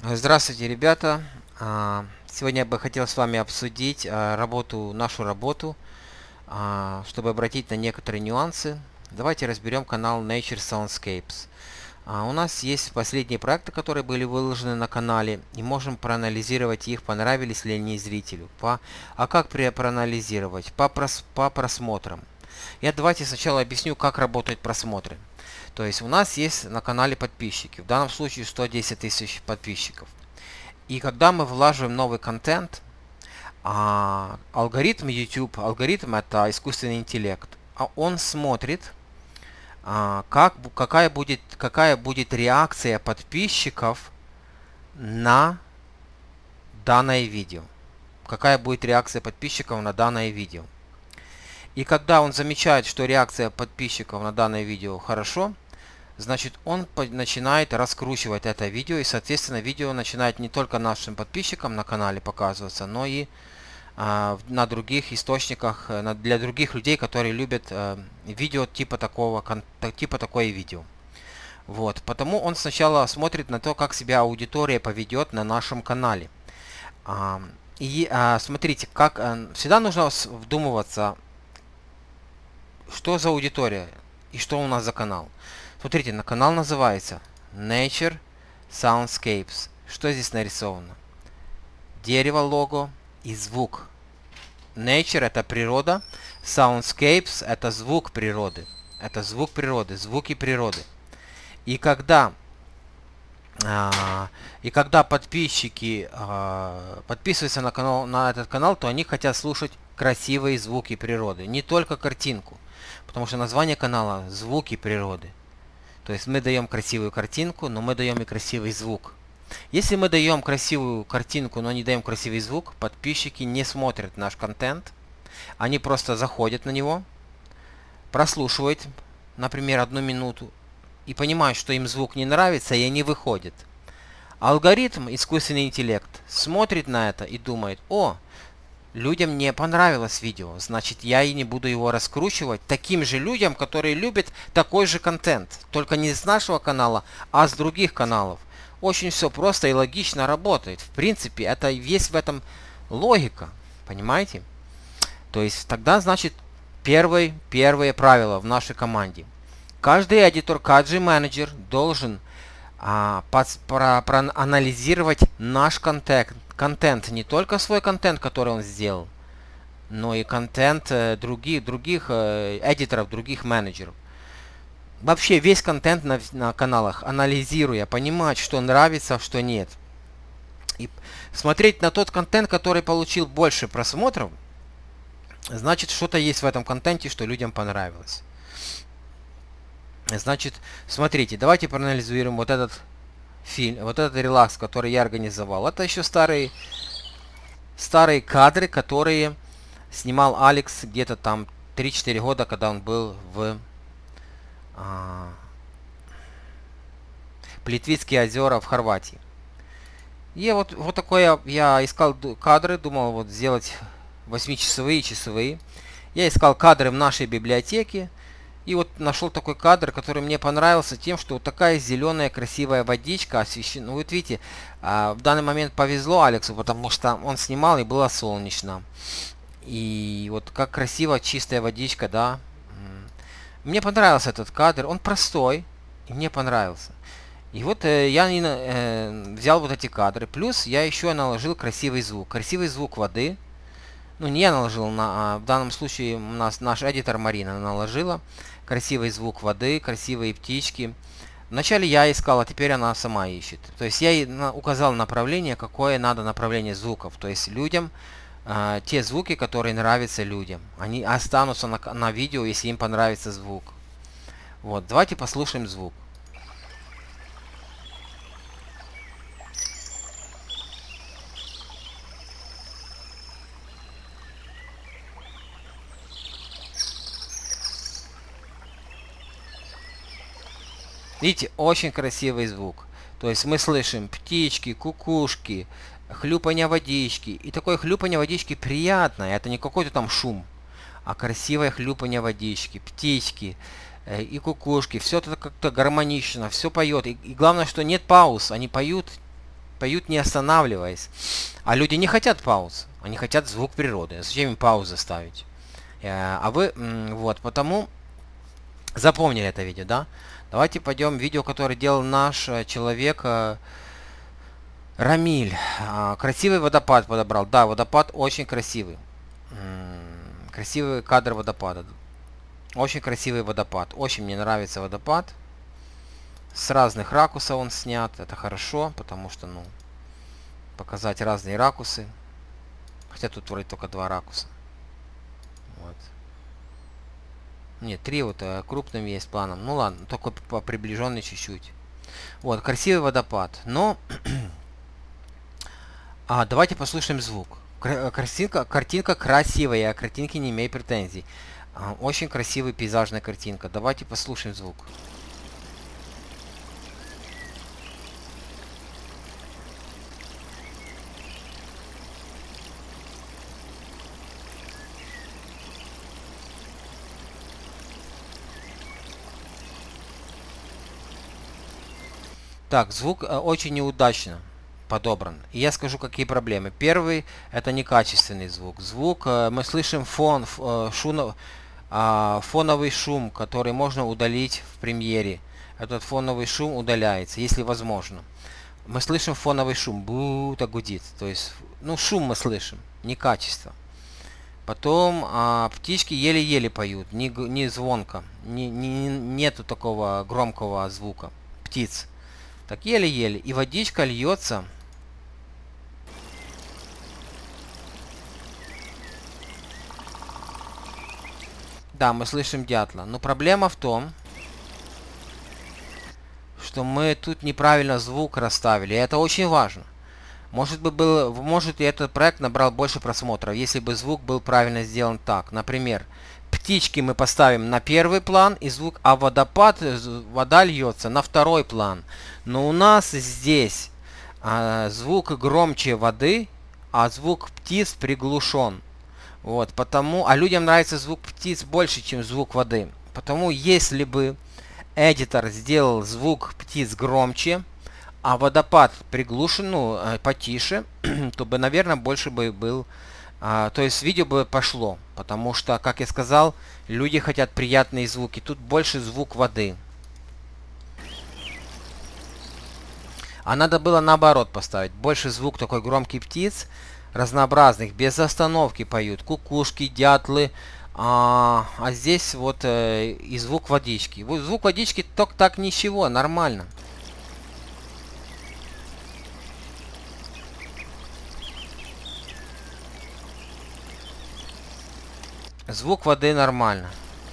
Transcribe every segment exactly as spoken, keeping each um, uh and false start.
Здравствуйте, ребята! А, Сегодня я бы хотел с вами обсудить а, работу, нашу работу, а, чтобы обратить на некоторые нюансы. Давайте разберем канал Nature Soundscapes. А, У нас есть последние проекты, которые были выложены на канале, и можем проанализировать их, понравились ли они зрителю. По, а как при- проанализировать? По, прос, по просмотрам. Я давайте сначала объясню, как работают просмотры. То есть у нас есть на канале подписчики, в данном случае сто десять тысяч подписчиков. И когда мы влаживаем новый контент, а, алгоритм YouTube, алгоритм это искусственный интеллект, а он смотрит, а, как, какая, будет, какая будет реакция подписчиков на данное видео. Какая будет реакция подписчиков на данное видео. И когда он замечает, что реакция подписчиков на данное видео хорошо, значит он начинает раскручивать это видео, и соответственно видео начинает не только нашим подписчикам на канале показываться, но и а, на других источниках, на, для других людей, которые любят а, видео типа такого, типа такое видео. Вот, потому он сначала смотрит на то, как себя аудитория поведет на нашем канале. А, и а, смотрите, как а, всегда нужно вдумываться, что за аудитория и что у нас за канал. Смотрите, на канал называется Nature Soundscapes. Что здесь нарисовано? Дерево, лого и звук. Nature это природа, Soundscapes это звук природы. Это звук природы, звуки природы. И когда а, и когда подписчики а, подписываются на канал, на этот канал, то они хотят слушать красивые звуки природы, не только картинку, потому что название канала «Звуки природы». То есть мы даем красивую картинку, но мы даем и красивый звук. Если мы даем красивую картинку, но не даем красивый звук, подписчики не смотрят наш контент. Они просто заходят на него, прослушивают, например, одну минуту, и понимают, что им звук не нравится, и они выходят. Алгоритм, искусственный интеллект, смотрит на это и думает: о, людям не понравилось видео, значит я и не буду его раскручивать таким же людям, которые любят такой же контент. Только не с нашего канала, а с других каналов. Очень все просто и логично работает. В принципе, это есть в этом логика. Понимаете? То есть тогда, значит, первое, первое правило в нашей команде. Каждый эдитор, каждый менеджер должен а, пос, про, проанализировать наш контент, контент, не только свой контент, который он сделал, но и контент э, других, других э, эдиторов, других менеджеров. Вообще весь контент на, на каналах, анализируя, понимать, что нравится, что нет. И смотреть на тот контент, который получил больше просмотров, значит что-то есть в этом контенте, что людям понравилось. Значит, смотрите, давайте проанализируем вот этот фильм, вот этот релакс, который я организовал. Это еще старые, старые кадры, которые снимал Алекс где-то там три-четыре года, когда он был в а, Плитвицкие озера в Хорватии. И вот, вот такое я искал кадры, думал вот сделать восьмичасовые, часовые. Я искал кадры в нашей библиотеке. И вот нашел такой кадр, который мне понравился тем, что вот такая зеленая красивая водичка освещена. Ну, вот видите, в данный момент повезло Алексу, потому что он снимал и было солнечно. И вот как красиво чистая водичка, да. Мне понравился этот кадр. Он простой, и мне понравился. И вот э, я э, взял вот эти кадры. Плюс я еще наложил красивый звук. Красивый звук воды. Ну, не я наложил, на, а в данном случае у нас наш эдитор Марина наложила. Красивый звук воды, красивые птички. Вначале я искал, а теперь она сама ищет. То есть я ей указал направление, какое надо направление звуков. То есть людям, э, те звуки, которые нравятся людям. Они останутся на, на видео, если им понравится звук. Вот, давайте послушаем звук. Видите, очень красивый звук. То есть мы слышим птички, кукушки, хлюпанье водички. И такое хлюпанье водички приятное. Это не какой-то там шум, а красивое хлюпанье водички, птички э, и кукушки. Все это как-то гармонично, все поет. И, и главное, что нет пауз. Они поют поют не останавливаясь. А люди не хотят пауз, они хотят звук природы. Зачем им паузы ставить? А вы, вот, потому запомнили это видео, да? Давайте пойдем в видео, которое делал наш человек Рамиль. Красивый водопад подобрал. Да, водопад очень красивый. Красивый кадр водопада. Очень красивый водопад. Очень мне нравится водопад. С разных ракурсов он снят. Это хорошо, потому что, ну, показать разные ракурсы. Хотя тут вроде только два ракурса. Вот. Нет, три вот крупным есть планом. Ну ладно, только по приближенный чуть-чуть. Вот, красивый водопад. Но а, давайте послушаем звук. Картинка, картинка красивая, я к картинке не имею претензий. А, очень красивая пейзажная картинка. Давайте послушаем звук. Так, звук э, очень неудачно подобран. И я скажу, какие проблемы. Первый, это некачественный звук. Звук, э, мы слышим фон, э, шум, э, фоновый шум, который можно удалить в премьере. Этот фоновый шум удаляется, если возможно. Мы слышим фоновый шум, бу-то гудит. То есть, ну, шум мы слышим, не качество. Потом э, птички еле-еле поют, не, не звонко, не, не, нету такого громкого звука птиц. Так еле-еле. И водичка льется. Да, мы слышим дятла. Но проблема в том, что мы тут неправильно звук расставили. И это очень важно. Может быть, был, может и этот проект набрал больше просмотров, если бы звук был правильно сделан так. Например, птички мы поставим на первый план, и звук, а водопад, вода льется на второй план. Но у нас здесь а, звук громче воды, а звук птиц приглушен. Вот, потому, а людям нравится звук птиц больше, чем звук воды. Потому если бы эдитор сделал звук птиц громче, а водопад приглушен, ну, потише, то бы, наверное, больше бы был... А, то есть видео бы пошло, потому что, как я сказал, люди хотят приятные звуки. Тут больше звук воды. А надо было наоборот поставить. Больше звук такой громкий птиц, разнообразных, без остановки поют. Кукушки, дятлы. А, а здесь вот э, и звук водички. Вот звук водички только так ничего, нормально. Звук воды нормально.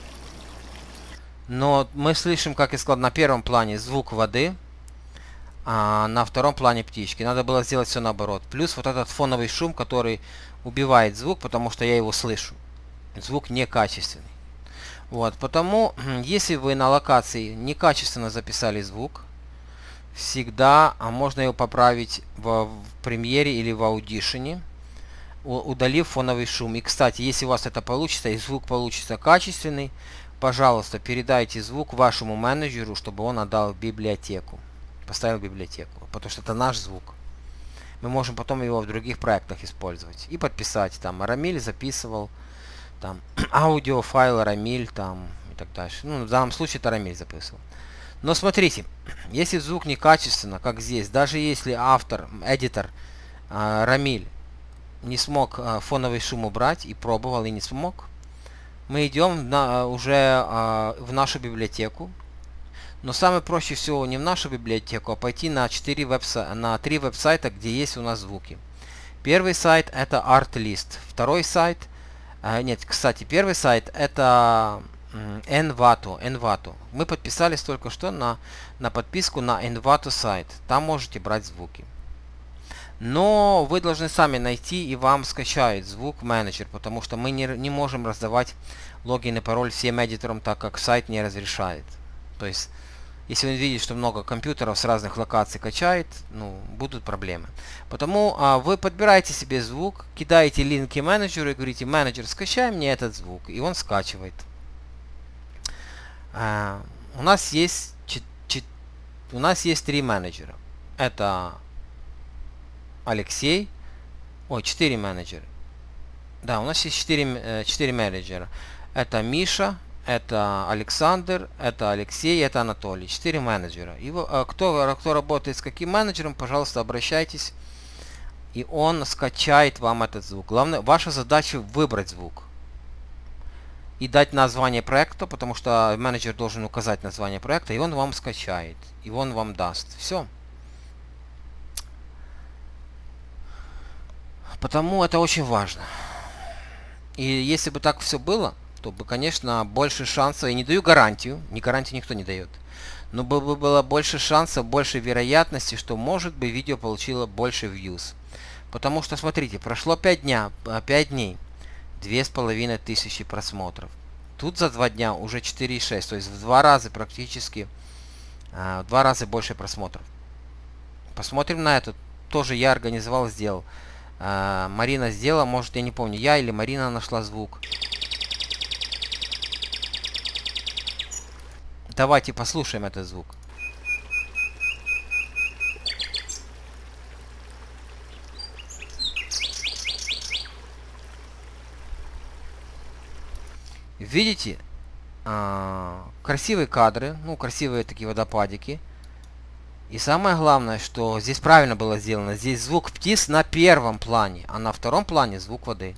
Но мы слышим, как я сказал, на первом плане звук воды, а на втором плане птички. Надо было сделать все наоборот. Плюс вот этот фоновый шум, который убивает звук, потому что я его слышу. Звук некачественный. Вот, потому, если вы на локации некачественно записали звук, всегда а можно его поправить в, в премьере или в аудишене, удалив фоновый шум. И, кстати, если у вас это получится и звук получится качественный, пожалуйста, передайте звук вашему менеджеру, чтобы он отдал в библиотеку. Поставил в библиотеку. Потому что это наш звук. Мы можем потом его в других проектах использовать. И подписать. Там Рамиль записывал. Там аудиофайл Рамиль. Там и так дальше. Ну, в данном случае это Рамиль записывал. Но смотрите. Если звук некачественно, как здесь, даже если автор, эдитор э, Рамиль не смог э, фоновый шум убрать и пробовал и не смог, мы идем на, уже э, в нашу библиотеку. Но самое проще всего не в нашу библиотеку, а пойти на, четыре веб-сайта, на три веб-сайта, где есть у нас звуки. Первый сайт это Artlist. Второй сайт, э, нет, кстати, первый сайт это э, Envato, Envato. Мы подписались только что на, на подписку на Envato сайт. Там можете брать звуки. Но вы должны сами найти и вам скачает звук менеджер, потому что мы не, не можем раздавать логин и пароль всем эдиторам, так как сайт не разрешает. То есть, если он видит, что много компьютеров с разных локаций качает, ну, будут проблемы. Потому а, вы подбираете себе звук, кидаете линки менеджеру и говорите: менеджер, скачай мне этот звук, и он скачивает. А, у нас есть у нас есть три менеджера. Это Алексей. Ой, четыре менеджера. Да, у нас есть четыре, четыре менеджера. Это Миша, это Александр, это Алексей, это Анатолий. четыре менеджера. И кто, кто работает с каким менеджером, пожалуйста, обращайтесь. И он скачает вам этот звук. Главное, ваша задача выбрать звук. И дать название проекта, потому что менеджер должен указать название проекта, и он вам скачает. И он вам даст. Все. Потому это очень важно. И если бы так все было, то бы, конечно, больше шансов, я не даю гарантию, ни гарантию никто не дает, но бы было больше шансов, больше вероятности, что, может быть, видео получило больше views. Потому что, смотрите, прошло пять дня, пять дней, две с половиной тысячи просмотров. Тут за два дня уже четыре и шесть, то есть в два раза практически, в два раза больше просмотров. Посмотрим на это. Тоже я организовал, сделал. Марина сделала, может, я не помню, я или Марина нашла звук. Давайте послушаем этот звук. Видите? А, красивые кадры, ну, красивые такие водопадики. И самое главное, что здесь правильно было сделано. Здесь звук птиц на первом плане, а на втором плане звук воды.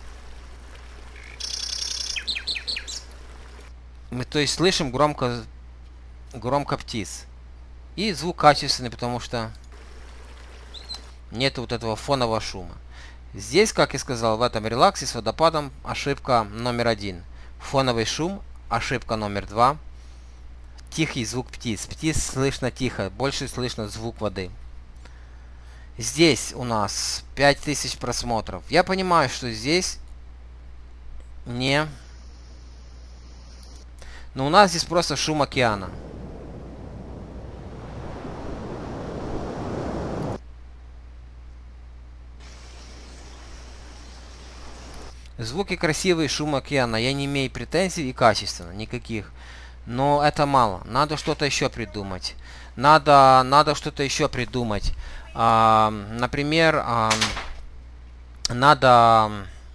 Мы, то есть, слышим громко, громко птиц. И звук качественный, потому что нет вот этого фонового шума. Здесь, как я сказал, в этом релаксе с водопадом ошибка номер один. Фоновый шум, ошибка номер два. Тихий звук птиц. Птиц слышно тихо, больше слышно звук воды. Здесь у нас пять тысяч просмотров. Я понимаю, что здесь не... Но у нас здесь просто шум океана. Звуки красивые, шум океана. Я не имею претензий и качественно, никаких. Но это мало. Надо что-то еще придумать. Надо, надо что-то еще придумать. А, например, а, надо...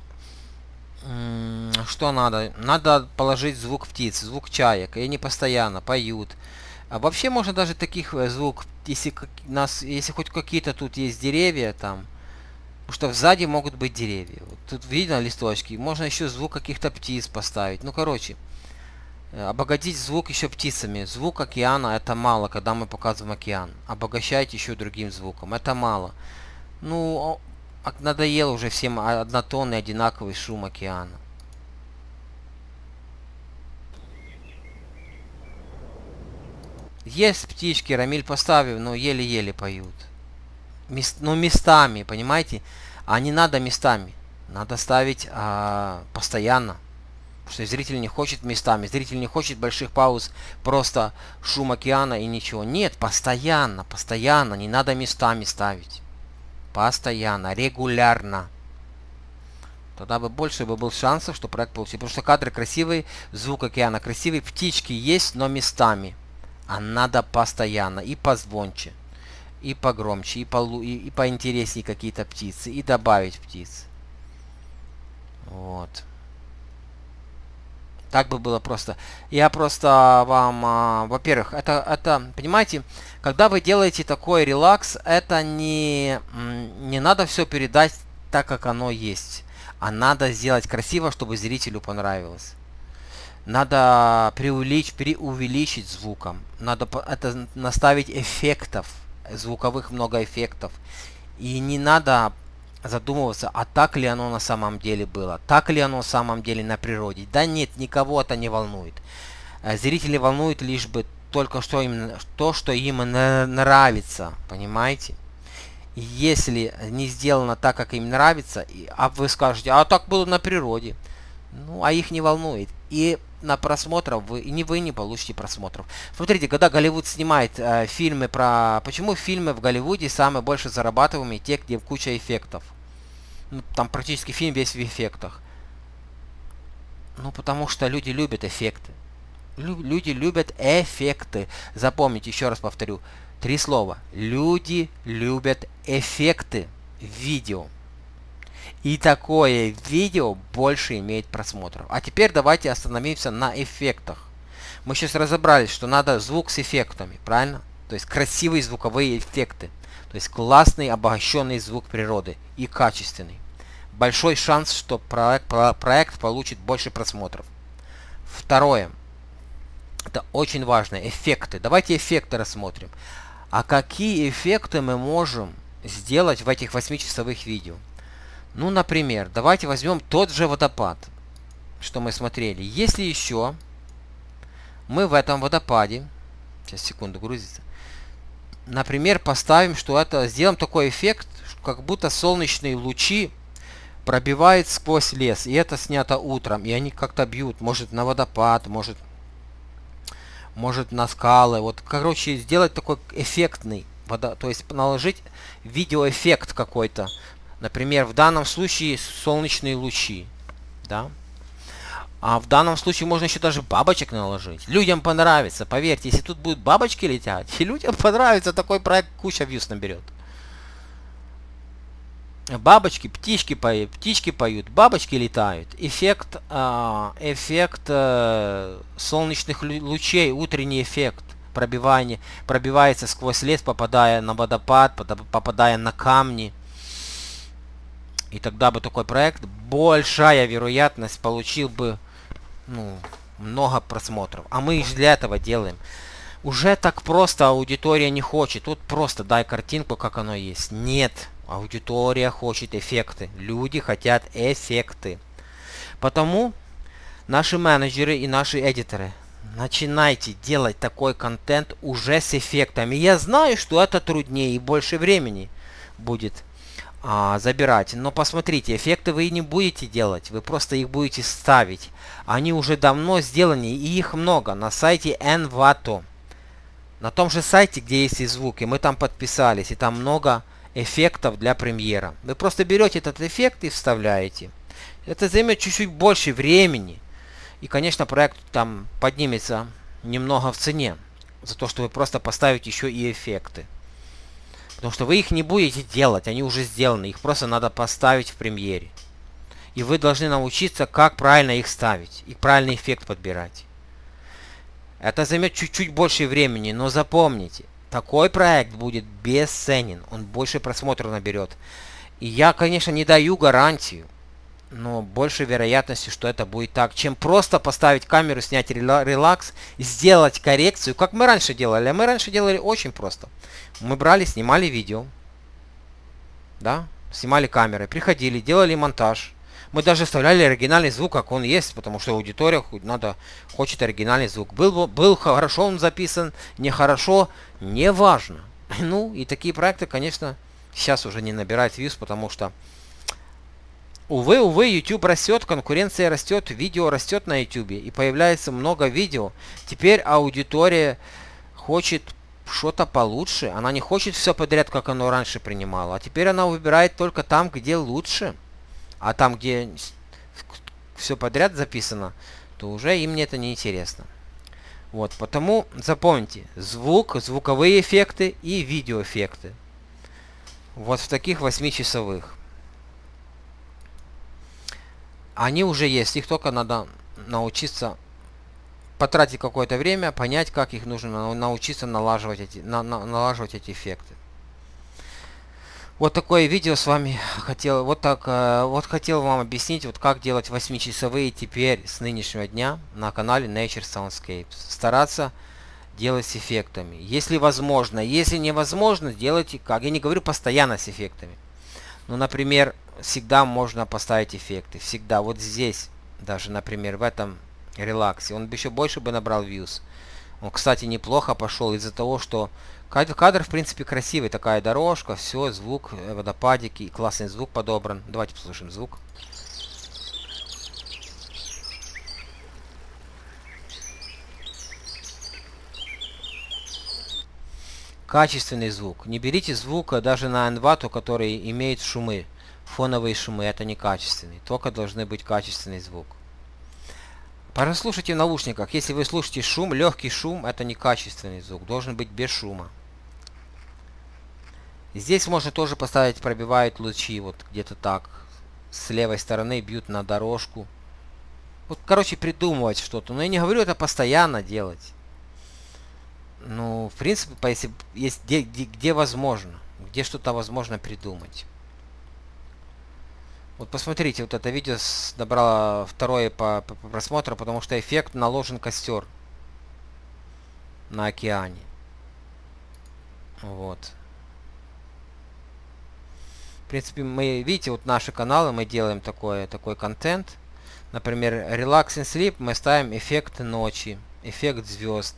Что надо? Надо положить звук птиц, звук чаек. И они постоянно поют. А вообще можно даже таких звук, если, нас, если хоть какие-то тут есть деревья там. Потому что сзади могут быть деревья. Вот тут видно листочки. Можно еще звук каких-то птиц поставить. Ну, короче. Обогатить звук еще птицами. Звук океана это мало, когда мы показываем океан. Обогащайте еще другим звуком. Это мало. Ну, надоело уже всем однотонный одинаковый шум океана. Есть птички, Рамиль поставил, но еле-еле поют. Мест, ну, местами, понимаете? А не надо местами. Надо ставить а, постоянно. Потому что зритель не хочет местами. Зритель не хочет больших пауз. Просто шум океана и ничего. Нет, постоянно, постоянно. Не надо местами ставить. Постоянно, регулярно. Тогда бы больше бы был шансов, что проект получится. Потому что кадры красивые, звук океана красивый. Птички есть, но местами. А надо постоянно. И позвонче. И погромче. И, полу, и, и поинтереснее какие-то птицы. И добавить птиц. Вот. Так бы было просто. Я просто вам, а, во-первых, это, это, понимаете, когда вы делаете такой релакс, это не, не надо все передать так, как оно есть. А надо сделать красиво, чтобы зрителю понравилось. Надо преувеличить, преувеличить звуком. Надо это наставить эффектов, звуковых много эффектов. И не надо задумываться, а так ли оно на самом деле было, так ли оно на самом деле на природе. Да нет, никого это не волнует. Зрители волнуют лишь бы только что им, то, что им нравится, понимаете? И если не сделано так, как им нравится, а вы скажете, а так было на природе, ну, а их не волнует. И на просмотров вы, и не вы не получите просмотров. Смотрите, когда Голливуд снимает э, фильмы про... Почему фильмы в Голливуде самые больше зарабатываемые, те, где куча эффектов? Ну, там практически фильм весь в эффектах. Ну, потому что люди любят эффекты. Лю люди любят эффекты. Запомните, еще раз повторю. Три слова. Люди любят эффекты. видео. И такое видео больше имеет просмотров. А теперь давайте остановимся на эффектах. Мы сейчас разобрались, что надо звук с эффектами, правильно? То есть красивые звуковые эффекты. То есть классный обогащенный звук природы и качественный. Большой шанс, что проект, проект получит больше просмотров. Второе. Это очень важно. Эффекты. Давайте эффекты рассмотрим. А какие эффекты мы можем сделать в этих восьмичасовых видео? Ну, например, давайте возьмем тот же водопад, что мы смотрели. Если еще мы в этом водопаде, сейчас секунду грузится, например, поставим, что это, сделаем такой эффект, как будто солнечные лучи пробивают сквозь лес, и это снято утром, и они как-то бьют, может на водопад, может, может на скалы, вот, короче, сделать такой эффектный, вода, то есть наложить видеоэффект какой-то. Например, в данном случае солнечные лучи, да. А в данном случае можно еще даже бабочек наложить. Людям понравится, поверьте, если тут будут бабочки летять, и людям понравится, такой проект куча вьюз наберет. Бабочки, птички поют, птички поют, бабочки летают. Эффект, э, эффект э, солнечных лучей, утренний эффект. Пробивание, пробивается сквозь лес, попадая на водопад, попадая на камни. И тогда бы такой проект, большая вероятность, получил бы, ну, много просмотров. А мы же для этого делаем. Уже так просто аудитория не хочет. Тут просто дай картинку, как оно есть. Нет, аудитория хочет эффекты. Люди хотят эффекты. Потому наши менеджеры и наши эдиторы, начинайте делать такой контент уже с эффектами. Я знаю, что это труднее и больше времени будет а, забирать. Но посмотрите, эффекты вы не будете делать. Вы просто их будете ставить. Они уже давно сделаны, и их много на сайте Envato. На том же сайте, где есть и звуки, мы там подписались, и там много эффектов для премьера. Вы просто берете этот эффект и вставляете. Это займет чуть-чуть больше времени. И, конечно, проект там поднимется немного в цене. За то, что вы просто поставите еще и эффекты. Потому что вы их не будете делать, они уже сделаны. Их просто надо поставить в премьере. И вы должны научиться, как правильно их ставить. И правильный эффект подбирать. Это займет чуть-чуть больше времени, но запомните, такой проект будет бесценен, он больше просмотров наберет. И я, конечно, не даю гарантию, но больше вероятности, что это будет так, чем просто поставить камеру, снять релакс, сделать коррекцию, как мы раньше делали. А мы раньше делали очень просто. Мы брали, снимали видео, да, снимали камеры, приходили, делали монтаж. Мы даже вставляли оригинальный звук, как он есть, потому что аудитория надо, хочет оригинальный звук. Был, был хорошо он записан, нехорошо, не важно. Ну, и такие проекты, конечно, сейчас уже не набирают вьюз, потому что, увы, увы, YouTube растет, конкуренция растет, видео растет на YouTube, и появляется много видео. Теперь аудитория хочет что-то получше, она не хочет все подряд, как оно раньше принимало, а теперь она выбирает только там, где лучше. А там, где все подряд записано, то уже им это не интересно. Вот, потому запомните, звук, звуковые эффекты и видеоэффекты. Вот в таких восьмичасовых. Они уже есть, их только надо научиться, потратить какое-то время, понять, как их нужно научиться налаживать эти, на, на, налаживать эти эффекты. Вот такое видео с вами хотел, вот так, вот хотел вам объяснить, вот как делать восьмичасовые теперь с нынешнего дня на канале Nature Soundscapes. Стараться делать с эффектами. Если возможно, если невозможно, делайте как. Я не говорю постоянно с эффектами. Ну, например, всегда можно поставить эффекты. Всегда. Вот здесь, даже, например, в этом релаксе, он бы еще больше бы набрал views. Он, кстати, неплохо пошел из-за того, что кадр, кадр, в принципе, красивый. Такая дорожка, все, звук, водопадики, классный звук подобран. Давайте послушаем звук. Качественный звук. Не берите звук даже на Envato, который имеет шумы. Фоновые шумы. Это не качественный. Только должны быть качественный звук. Прослушайте в наушниках. Если вы слушаете шум, легкий шум, это не качественный звук. Должен быть без шума. Здесь можно тоже поставить пробивают лучи, вот где-то так. С левой стороны бьют на дорожку. Вот, короче, придумывать что-то. Но я не говорю это постоянно делать. Ну, в принципе, если есть где, где, где возможно. Где что-то возможно придумать. Вот посмотрите, вот это видео набрало второе по, по, по просмотру, потому что эффект наложен костер на океане. Вот. В принципе, мы, видите, вот наши каналы, мы делаем такой, такой контент. Например, Relax and Sleep мы ставим эффект ночи, эффект звезд.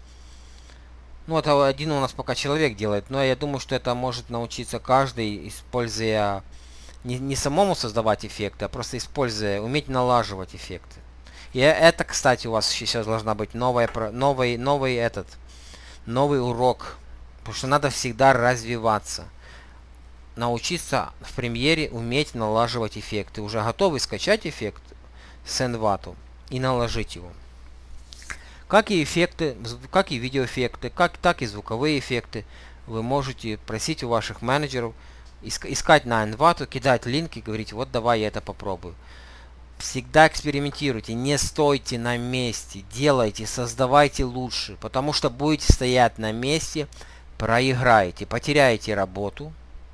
Ну, это один у нас пока человек делает, но я думаю, что это может научиться каждый, используя... Не, не самому создавать эффекты, а просто используя, уметь налаживать эффекты. И это, кстати, у вас сейчас должна быть новая, новый, новый этот, новый урок. Потому что надо всегда развиваться. Научиться в премьере уметь налаживать эффекты. Уже готовы скачать эффект с Envato и наложить его. Как и эффекты, как и видеоэффекты, как, так и звуковые эффекты вы можете просить у ваших менеджеров искать на Envato, кидать линк и говорить, вот давай я это попробую. Всегда экспериментируйте, не стойте на месте, делайте, создавайте лучше, потому что будете стоять на месте, проиграете, потеряете работу,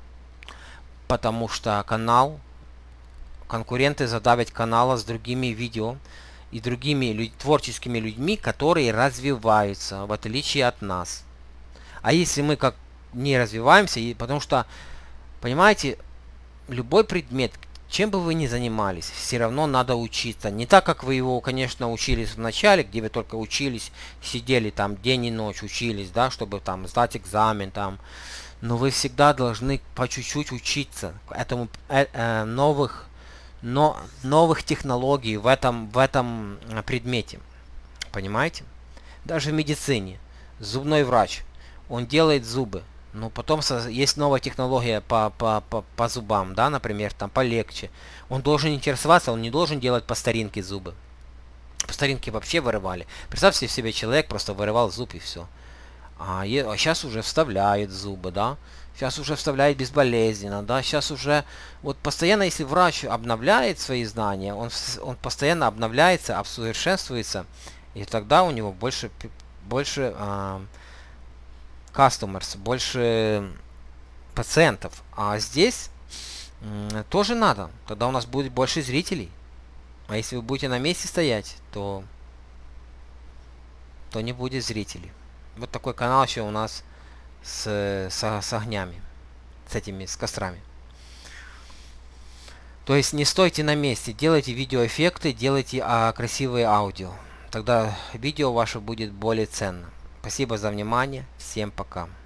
потому что канал, конкуренты задавят канала с другими видео и другими люд, творческими людьми, которые развиваются, в отличие от нас. А если мы как не развиваемся, и, потому что понимаете, любой предмет, чем бы вы ни занимались, все равно надо учиться. Не так, как вы его, конечно, учились в начале, где вы только учились, сидели там день и ночь, учились, да, чтобы там сдать экзамен, там. Но вы всегда должны по чуть-чуть учиться этому э, э, новых, но, новых технологий в этом, в этом предмете. Понимаете? Даже в медицине. Зубной врач, он делает зубы. Но потом есть новая технология по, по, по, по зубам, да, например, там полегче. Он должен интересоваться, он не должен делать по старинке зубы. По старинке вообще вырывали. Представьте себе, человек просто вырывал зуб и все. А, и, а сейчас уже вставляют зубы, да. Сейчас уже вставляют безболезненно, да. Сейчас уже, вот постоянно, если врач обновляет свои знания, он, он постоянно обновляется, усовершенствуется. И тогда у него больше, больше а, customers, больше пациентов. А здесь м, тоже надо. Тогда у нас будет больше зрителей. А если вы будете на месте стоять, то, то не будет зрителей. Вот такой канал еще у нас с, с, с огнями. С этими, с кострами. То есть не стойте на месте. Делайте видеоэффекты, делайте а, красивые аудио. Тогда видео ваше будет более ценно. Спасибо за внимание. Всем пока.